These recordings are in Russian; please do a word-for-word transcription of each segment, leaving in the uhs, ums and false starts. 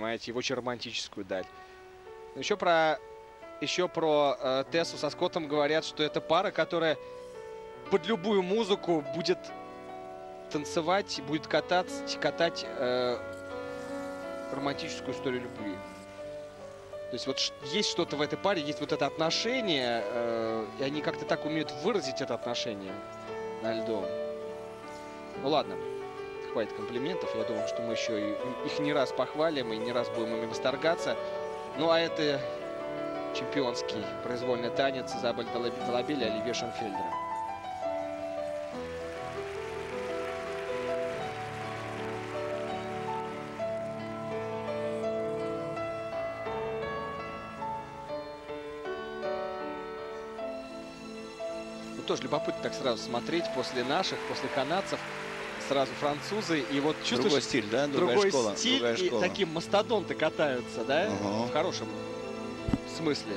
понимаете, его очень романтическую даль. Еще про, еще про э, Тессу со Скоттом говорят, что это пара, которая под любую музыку будет танцевать, будет кататься, катать э, романтическую историю любви. То есть вот есть что-то в этой паре, есть вот это отношение, э, и они как-то так умеют выразить это отношение на льду. Ну ладно, хватит комплиментов. Я думаю, что мы еще их не раз похвалим и не раз будем ими восторгаться. Ну а это чемпионский произвольный танец Изабель Делабель и Оливье Шенфельдера. Тоже любопытно так сразу смотреть после наших, после канадцев, сразу французы, и вот чувствуешь... Другой стиль, да? Другая другой школа, стиль, другая и школа. такие мастодонты катаются, да? Угу. В хорошем смысле.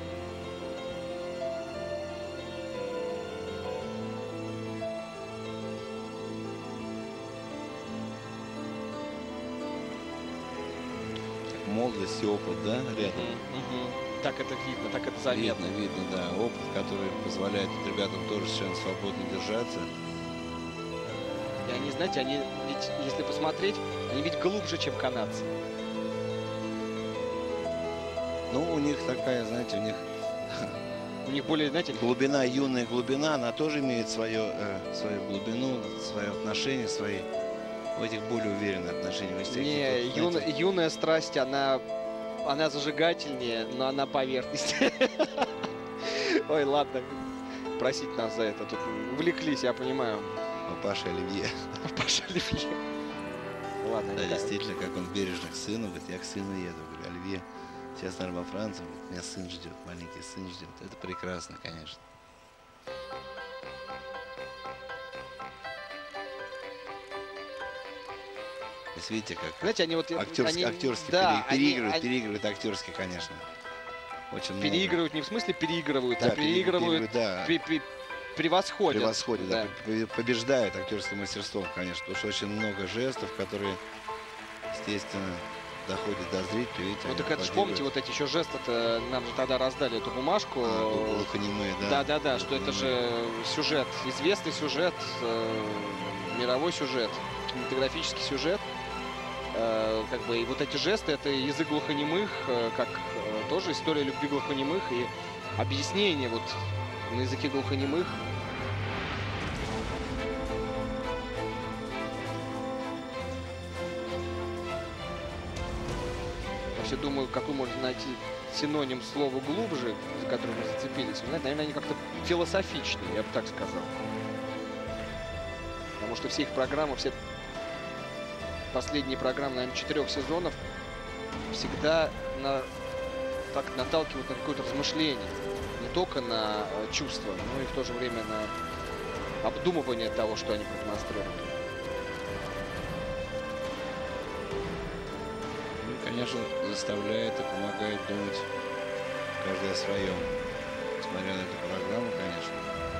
Молодость и опыт, да, рядом? Угу. Так это видно, так это заметно. Видно, видно, да. Опыт, который позволяет ребятам тоже совершенно свободно держаться. И они, знаете, они ведь, если посмотреть, они ведь глубже, чем канадцы. Ну, у них такая, знаете, у них... У них более, знаете... Глубина, юная глубина, она тоже имеет свое, э, свою глубину, свое отношение, свои... У этих более уверенные отношения. У этих, Не, вот, юна, знаете... юная страсть, она... Она зажигательнее, но она поверхность. Ой, ладно. Просить нас за это. Тут увлеклись, я понимаю. Паша Оливье. Паша Оливье. Ладно, да, действительно, как он бережно к сыну. Говорит, я к сыну еду. Говорю, Оливье, сейчас, наверное, во Франции. Говорит, меня сын ждет, маленький сын ждет. Это прекрасно, конечно. То есть, видите, как знаете, они вот актерски, они, актерски да, переигрывают, они, переигрывают актерски, конечно. Очень переигрывают много. Не в смысле переигрывают, да, а переигрывают, да. превосходят. Превосходят, да. Да, побеждают актерским мастерством, конечно, потому что очень много жестов, которые, естественно, доходят до зрителей. Видите, ну так это же помните, вот эти еще жесты-то, нам же тогда раздали эту бумажку. А, глухонемые, да. Да, да, да, что это же сюжет, известный сюжет, э, мировой сюжет, кинематографический сюжет. Э, как бы и вот эти жесты, это язык глухонемых, э, как э, тоже история любви глухонемых и объяснение вот на языке глухонемых. Вообще думаю, какой можно найти синоним слова глубже, за которым мы зацепились. Наверное, они как-то философичнее, я бы так сказал. Потому что все их программы, все последние программы, наверное, четырех сезонов всегда на, так наталкивают на какое-то размышление. Не только на чувства, но и в то же время на обдумывание того, что они продемонстрировали. Ну, конечно, заставляет и помогает думать каждый о своем. Смотря на эту программу, конечно.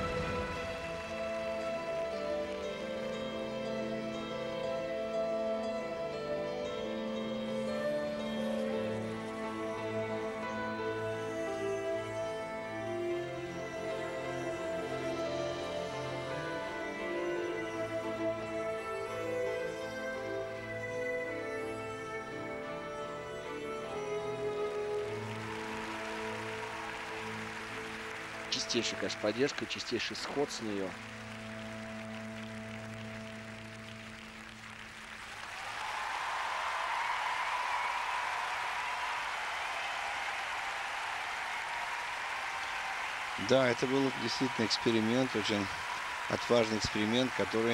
Чистейшая, конечно, поддержка, чистейший сход с нее. Да, это был действительно эксперимент, очень отважный эксперимент, который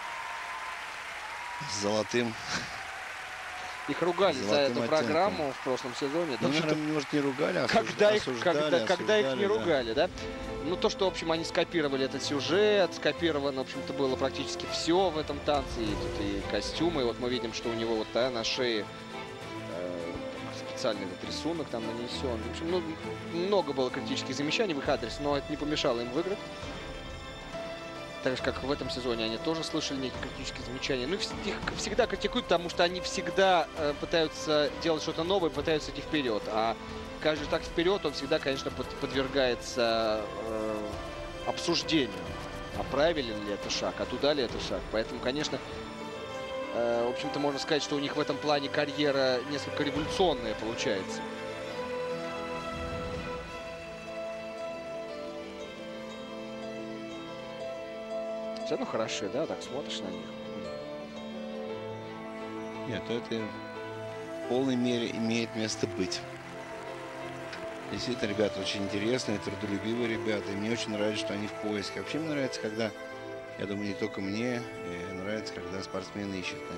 с золотым... Их ругали за эту оттенком. программу в прошлом сезоне. Ну, наверное, может, не ругали, а когда, их, осуждали, когда, осуждали, когда их не да. ругали, да? Ну, то, что, в общем, они скопировали этот сюжет, скопировано, в общем-то, было практически все в этом танце, и, тут и костюмы, и вот мы видим, что у него вот, да, на шее э, специальный этот рисунок там нанесен. В общем, ну, много было критических замечаний в их адрес, но это не помешало им выиграть. Так же, как в этом сезоне, они тоже слышали некие критические замечания. Ну, их всегда критикуют, потому что они всегда э, пытаются делать что-то новое, пытаются идти вперед. А каждый так вперед, он всегда, конечно, под, подвергается э, обсуждению. А правилен ли это шаг, а туда ли это шаг. Поэтому, конечно, э, в общем-то, можно сказать, что у них в этом плане карьера несколько революционная получается. Все равно хороши, да, так смотришь на них. Нет, это в полной мере имеет место быть. Действительно, ребята очень интересные, трудолюбивые ребята. И мне очень нравится, что они в поиске. Вообще мне нравится, когда, я думаю, не только мне, нравится, когда спортсмены ищут.